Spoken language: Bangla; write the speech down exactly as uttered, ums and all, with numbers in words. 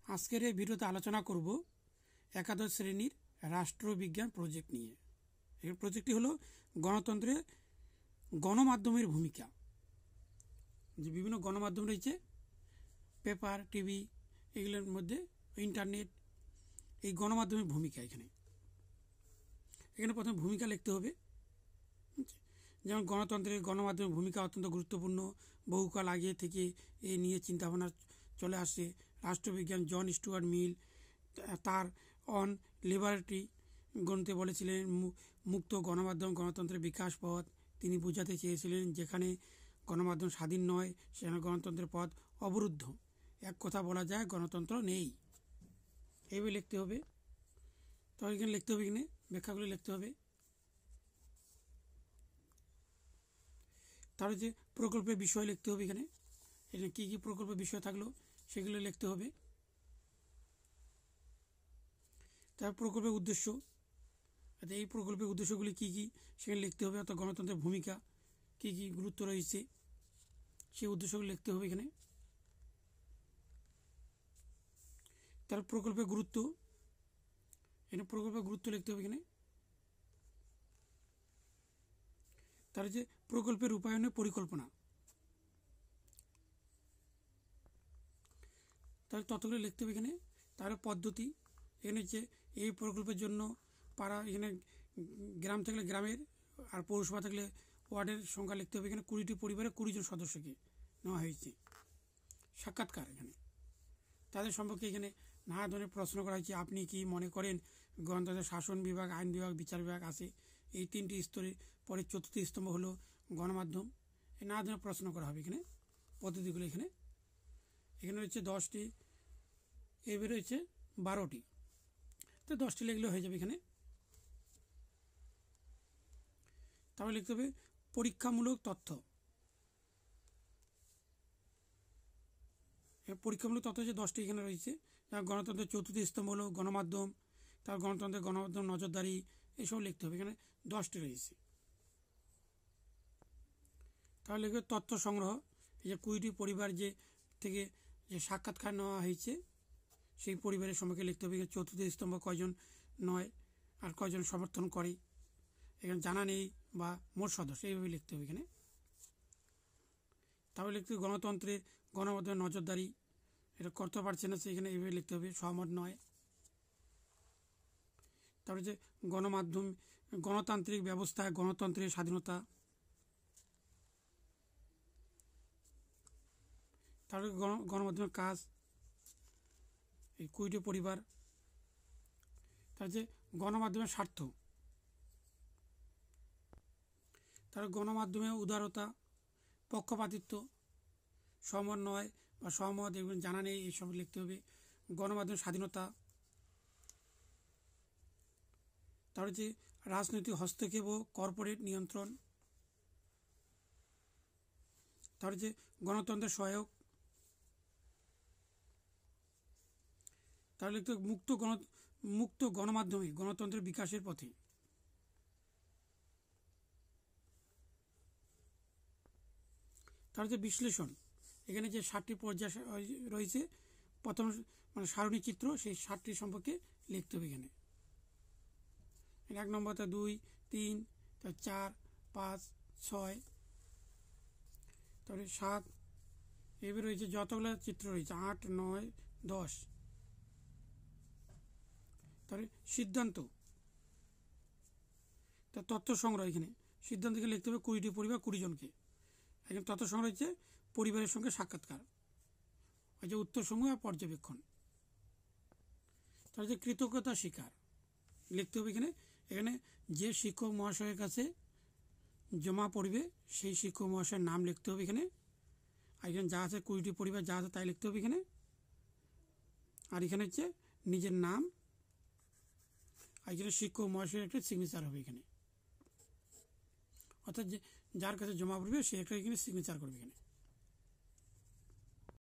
আজকের এই ভিডিওতে আলোচনা করব একাদশ শ্রেণীর রাষ্ট্রবিজ্ঞান প্রজেক্ট নিয়ে। এই প্রজেক্টটি হলো গণতন্ত্রে গণমাধ্যমের ভূমিকা। যে বিভিন্ন গণমাধ্যম রয়েছে, পেপার, টিভি, এগুলোর মধ্যে ইন্টারনেট, এই গণমাধ্যমের ভূমিকা। এখানে এখানে প্রথমে ভূমিকা লিখতে হবে। যেমন গণতন্ত্রের গণমাধ্যমের ভূমিকা অত্যন্ত গুরুত্বপূর্ণ, বহুকাল আগে থেকে এ নিয়ে চিন্তাভাবনা চলে আসছে। রাষ্ট্রবিজ্ঞান জন স্টুয়ার্ট মিল তার অন লিবার্টি গ্রন্থে বলেছিলেন, মুক্ত গণমাধ্যম গণতন্ত্রের বিকাশ পথ। তিনি বোঝাতে চেয়েছিলেন, যেখানে গণমাধ্যম স্বাধীন নয় সেখানে গণতন্ত্রের পথ অবরুদ্ধ। এক কথা বলা যায়, গণতন্ত্র নেই। এইভাবে লিখতে হবে। তো এখানে লিখতে হবে, এখানে ব্যাখ্যাগুলো লিখতে হবে। তার যে প্রকল্পের বিষয় লিখতে হবে। এখানে এখানে কী কী প্রকল্পের বিষয় থাকলো সেগুলো লিখতে হবে। তার প্রকল্পের উদ্দেশ্য, এই প্রকল্পের উদ্দেশ্যগুলি কী কী সেখানে লিখতে হবে। অর্থাৎ গণতন্ত্রের ভূমিকা কী কী গুরুত্ব রয়েছে সেই উদ্দেশ্যগুলি লিখতে হবে। এখানে তার প্রকল্পের গুরুত্ব, এখানে প্রকল্পের গুরুত্ব লিখতে হবে। এখানে তার যে প্রকল্পের রূপায়ণের পরিকল্পনা, তার ততগুলো লিখতে হবে। এখানে তার পদ্ধতি, এখানে হচ্ছে এই প্রকল্পের জন্য পাড়া, এখানে গ্রাম থাকলে গ্রামের, আর পৌরসভা থাকলে ওয়ার্ডের সংখ্যা লিখতে হবে। এখানে কুড়িটি পরিবারে কুড়ি জন সদস্যকে নেওয়া হয়েছে। সাক্ষাৎকার, এখানে তাদের সম্পর্কে এখানে নানা ধরনের প্রশ্ন করা হয়েছে। আপনি কি মনে করেন গণতন্ত্রের শাসন বিভাগ, আইন বিভাগ, বিচার বিভাগ আছে? এই তিনটি স্তরে পরে চতুর্থ স্তম্ভ হলো গণমাধ্যম। এই নানা ধরনের প্রশ্ন করা হবে। এখানে পদ্ধতিগুলো এখানে এখানে রয়েছে দশটি, এবার রয়েছে বারোটি। তো দশটি লিখলে হয়ে যাবে। এখানে তাহলে লিখতে হবে পরীক্ষামূলক তথ্য। পরীক্ষামূলক তথ্য যে দশটি এখানে রয়েছে। গণতন্ত্রের চতুর্থ স্তম্ভ হলো গণমাধ্যম, তার গণতন্ত্রের গণমাধ্যম নজরদারি, এসব লিখতে হবে। এখানে দশটি রয়েছে। তাহলে লিখবে তথ্য সংগ্রহ, এই যে কুড়িটি পরিবার যে থেকে যে সাক্ষাৎকার নেওয়া হয়েছে সেই পরিবারের সম্পর্কে লিখতে হবে। চতুর্থ স্তম্ভ কয়জন নয় আর কয়জন সমর্থন করে এখানে জানা নেই, বা মোট সদস্য, এইভাবে লিখতে হবে। এখানে তাহলে লিখতে হবে গণতন্ত্রের গণমাধ্যমের নজরদারি, এটা করতে পারছে না সেখানে এইভাবে লিখতে হবে, সহমত নয়। তারপরে যে গণমাধ্যম গণতান্ত্রিক ব্যবস্থায় গণতন্ত্রের স্বাধীনতা, তারপরে গণমাধ্যমের কাজ, এই কুড়িটি পরিবার। তার যে গণমাধ্যমের স্বার্থ, তার গণমাধ্যমের উদারতা, পক্ষপাতিত্ব, সমন্বয় বা সহমত, এগুলো জানা নেই, এইসব লিখতে হবে। গণমাধ্যমের স্বাধীনতা, তারপরে যে রাজনৈতিক হস্তক্ষেপ ও কর্পোরেট নিয়ন্ত্রণ, তারপরে যে গণতন্ত্রের সহায়ক, তাহলে লিখতে মুক্ত গণ মুক্ত গণমাধ্যমে গণতন্ত্রের বিকাশের পথে। তার যে বিশ্লেষণ, এখানে যে ষাটটি পর্যায় রয়েছে, প্রথম মানে সারণী চিত্র, সেই ষাটটি সম্পর্কে লিখতে হবে। এখানে এক নম্বর, তার দুই, তিন, তার চার, পাঁচ, ছয়, তারপরে সাত, এবার রয়েছে যতগুলো চিত্র রয়েছে, আট, নয়, দশ। তারপরে সিদ্ধান্ত, তার তথ্য সংগ্রহ, এখানে সিদ্ধান্তকে লিখতে হবে কুড়িটি পরিবার কুড়ি জনকে। এখানে তথ্য সংগ্রহ হচ্ছে পরিবারের সঙ্গে সাক্ষাৎকার, ওই যে উত্তর সমূহ আর পর্যবেক্ষণ। তার যে কৃতজ্ঞতা স্বীকার লিখতে হবে। এখানে এখানে যে শিক্ষক মহাশয়ের কাছে জমা পড়বে সেই শিক্ষক মহাশয়ের নাম লিখতে হবে। এখানে আর এখানে যা আছে কুড়িটি পরিবার যা আছে তাই লিখতে হবে এখানে। আর এখানে হচ্ছে নিজের নাম, আর এখানে শিক্ষক মহাশয়ের একটা সিগনেচার হবে এখানে। অর্থাৎ যে যার কাছে জমা পড়বে সে একটা এখানে সিগনেচার করবে এখানে।